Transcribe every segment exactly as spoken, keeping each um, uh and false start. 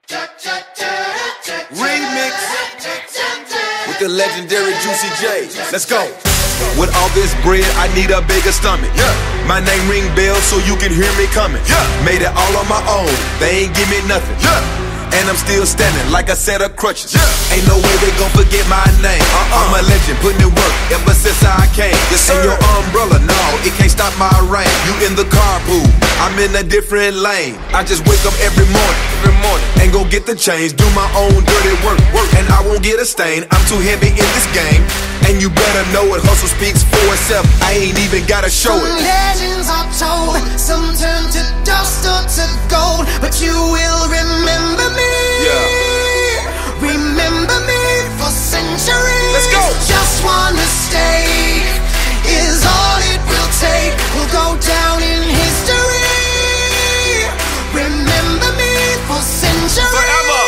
Remix with the legendary Juicy J. Let's go. With all this bread, I need a bigger stomach. Yeah. My name ring bells so you can hear me coming. Yeah. Made it all on my own, they ain't give me nothing. Yeah. And I'm still standing like a set of crutches. Yeah. Ain't no way they gon' forget my name. uh-uh. I'm a legend, putting in work ever since I came. Yes, and your umbrella, no, it can't stop my rain. You in the carpool, I'm in a different lane. I just wake up every morning, every morning, and go get the change, do my own dirty work, work, and I won't get a stain. I'm too heavy in this game, and you better know it. Hustle speaks for itself, I ain't even gotta show it. Some legends are told, some turn to dust or to gold, but you will remember me. Yeah. Remember me for centuries. Let's go. Just one mistake is all it will take. We'll go down in history. Remember me for centuries. Forever.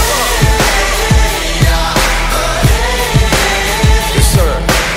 Yes, sir.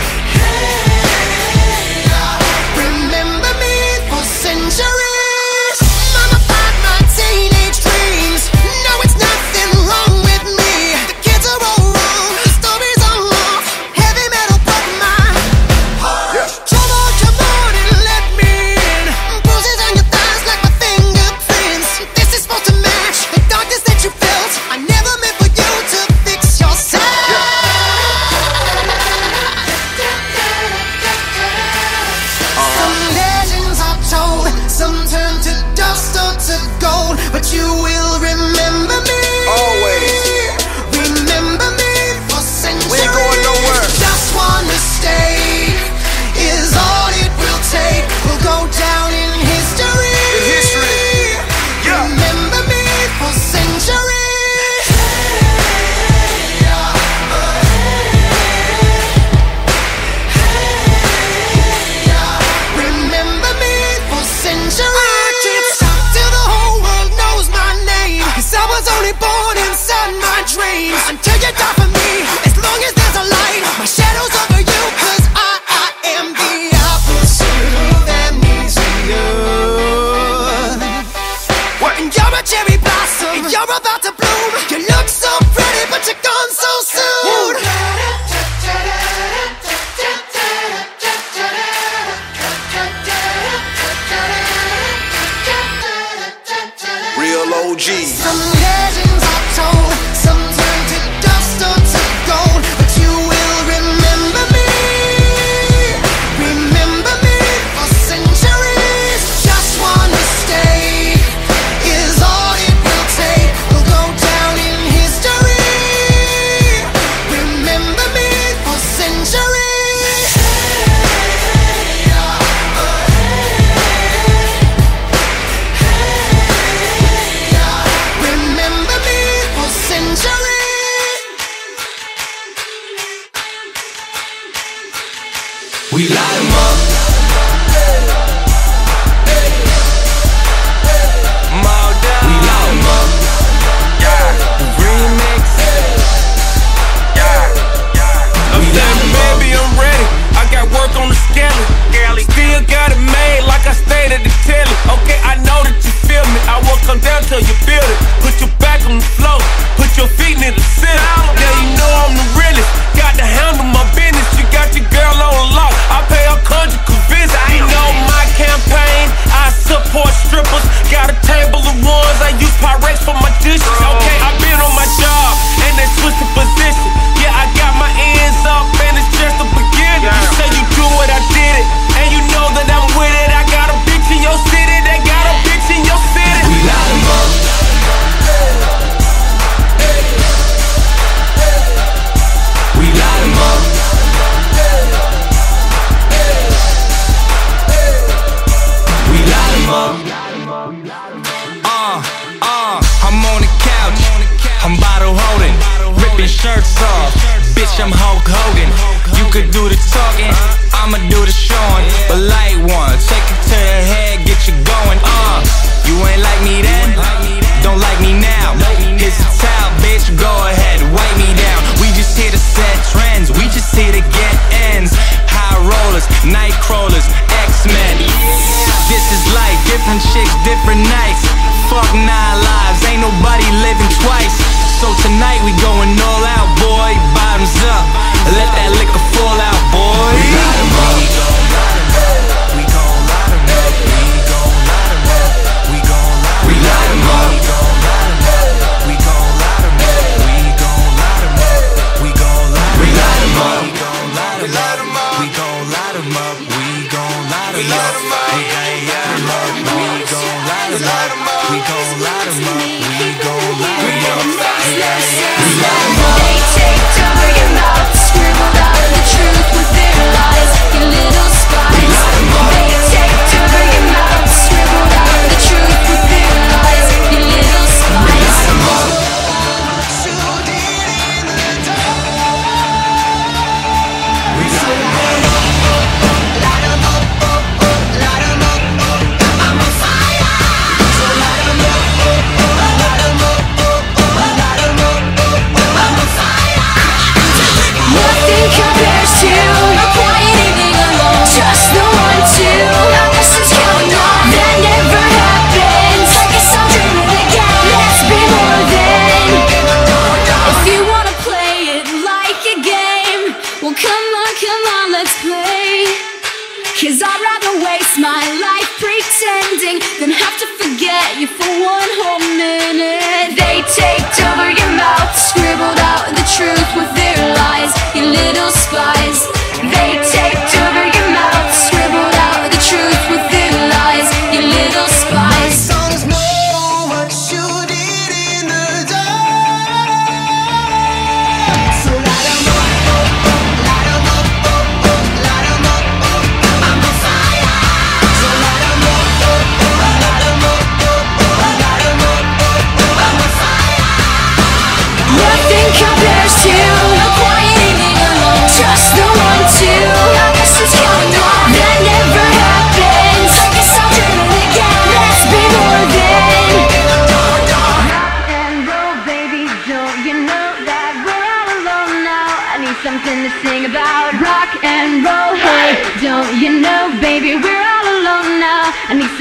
Remember me for centuries. Mummified my teenage dreams. No, it's nothing wrong with me. The kids are all wrong. The stories are wrong. Heavy metal broke my heart. Yeah. Come on, come on and let me in. Bruises on your thighs like my fingerprints. This is supposed to match the darkness that you felt. I never meant for you to fix yourself. Some legends are told, some turn to dust or to gold, but you will remember me. Always. Remember me for centuries. We ain't going nowhere. Just one mistake is all it will take. We'll go down in history. In history. Yeah. Remember me for centuries. Remember me for centuries. I can't stop till the whole world knows my name, 'cause I was only born inside my dreams. Until you die for me, as long as there's a light, my shadow's over you, 'cause I, I am the opposite of amnesia. What? And you're a cherry blossom, and you're about to bloom. You look so pretty, but you're gone so soon. Real O Gs. Some legends are told, some turn to dust or to gold, but you will remember me. Remember me for centuries. Just one mistake is all it will take. We'll go down in history. Remember me for centuries. Remember me for centuries. We light 'em up. We light 'em up. Remix. I'm saying, baby, I'm ready. I got work on the scale. Still got it made like I stayed at the telly. Okay, I know that you feel me. I will come down till you feel it. Put your back on the floor. Put your feet in the center. Yeah, you know I'm the realest. Got to handle my business. You got your girl on lock. I pay her conjugal visit. You know my campaign. I support strippers. Got a table of ones. I use Pyrex for my dishes. Okay, I been on my job and they switched the position. Yeah, I got my ends up and it's just the beginning. You say you do it, I did it, and you know that I'm with it. I got a bitch in your city, they got a bitch in your city. We light 'em up. We light 'em up. We light 'em up. Uh, uh, I'm on the couch. I'm bottle holding, ripping shirts off. Bitch, I'm Hulk Hogan. You could do the talking, I'ma do the showing. But light one, take it to the head, get you going. Uh, you ain't like me then, don't like me now. Here's a towel, bitch, go ahead, wipe me down. We just here to set trends, we just here to get ends. High rollers, night crawlers, X-Men. This is life, different chicks, different nights. Fuck nine lives, ain't nobody living twice.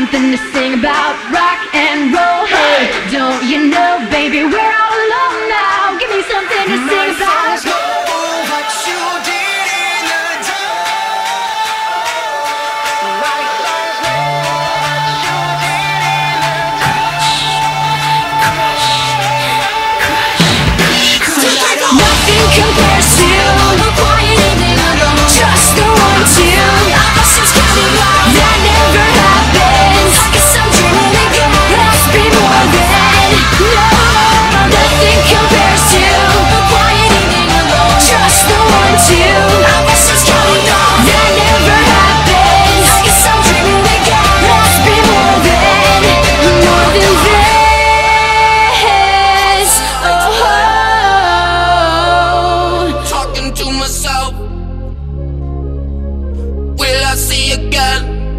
something to sing about. Rock and roll, hey, don't you know, baby, we're all alone now. Give me something to sing about. What you did in the dark. Right, right, what you did in the dark. Nothing compares to a quiet evening alone. Just the one, two. Our ships counting loud. That never happens. I guess I'm dreaming again. Let's be more than. No, nothing compares to a quiet evening alone. Just the one, two. Our ships counting loud. That never happens. I guess I'm dreaming again. Let's be more than. More than this. Oh. Talking to myself, will I see again?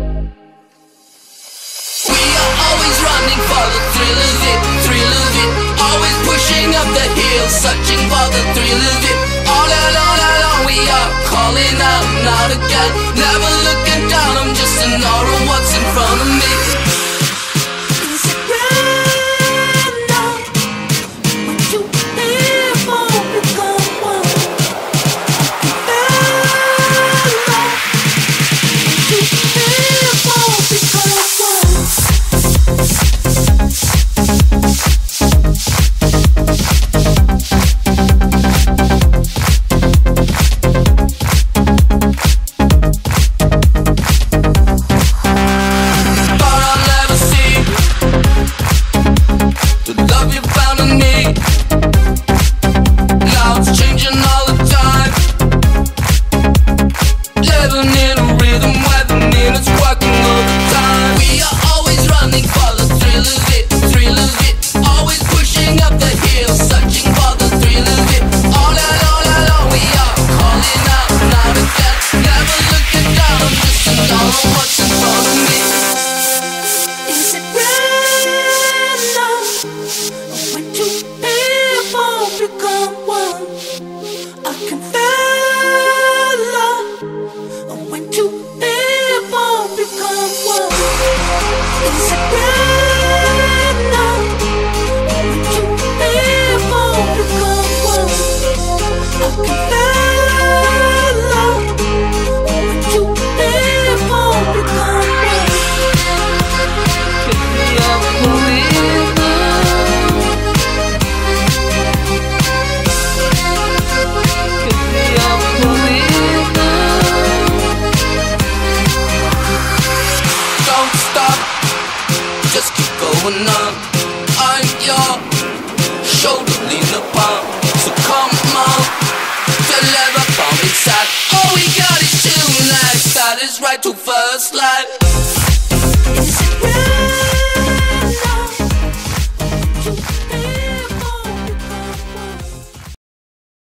We are always running for the thrill of it, thrill of it. Always pushing up the hill, searching for the thrill of it. All alone, alone, we are calling out, not again. Never looking down, I'm just in awe of what's in front of me. Is it random when you live or become one? You live or become one. Thought I'd never see the love you found in me. Now it's changing all the time. Living in a rhythm where the minutes working all the time. We are always running for the thrill of it, thrill of it. Always pushing up the hill, searching for the thrill of it. All alone, alone, we are calling out, not again. Never looking down, I'm just in awe of what's in front of me. Is it random when you live or become one? I can feel love when you live or become one. Is it random when you live or become one? I can feel love when you live or become one. Don't stop, just keep going on. I'm your shoulder, lean upon. So come on, deliver from inside. All we got is tonight. That is right to first light.